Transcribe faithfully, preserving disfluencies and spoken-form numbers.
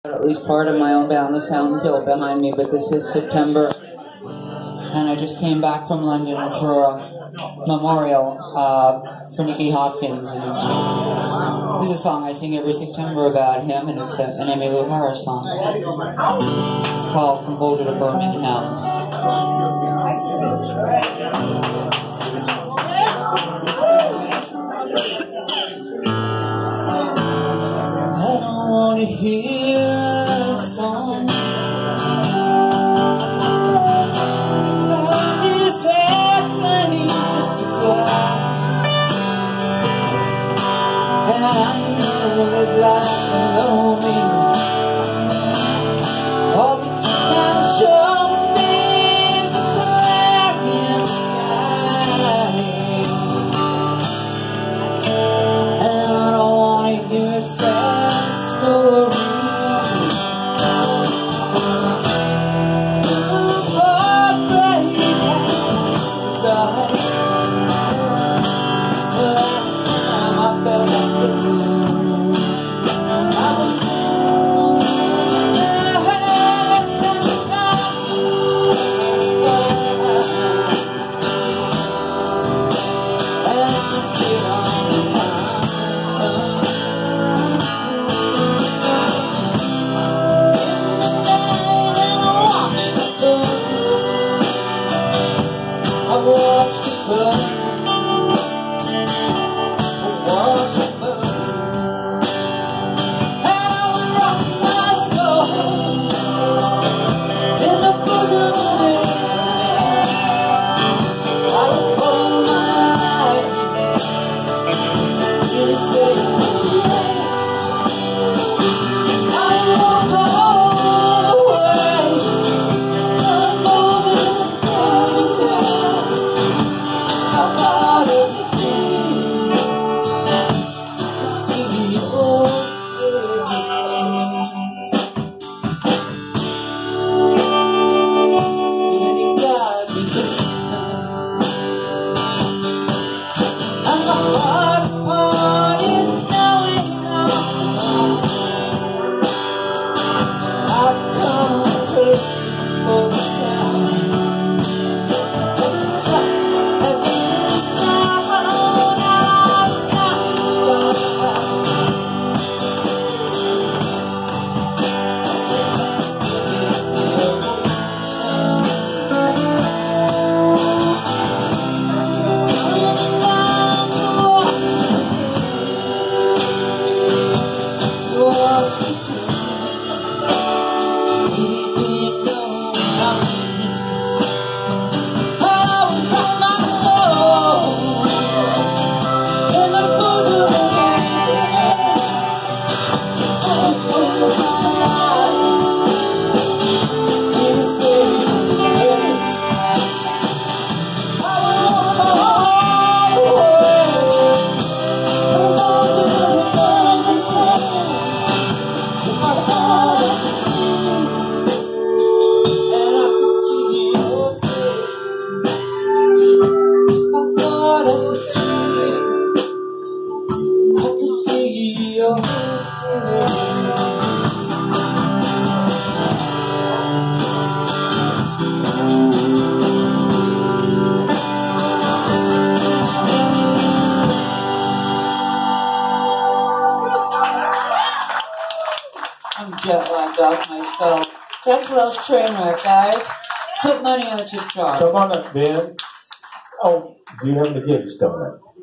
At least part of my own Boundless Soundfield behind me, but this is September, and I just came back from London for a memorial uh, for Nicky Hopkins. And this is a song I sing every September about him, and it's a, an Emmylou Harris song. It's called From Boulder to Birmingham. I don't want to hear that song. Got this airplane just to fly, and I know there's life below me. All that you can show me is the Clarion sky, and I don't want to hear a sad story. That's Welsh Trainwreck, guys. Put money on the chip jar. Come on up, Ben. Oh, do you have any gigs coming up?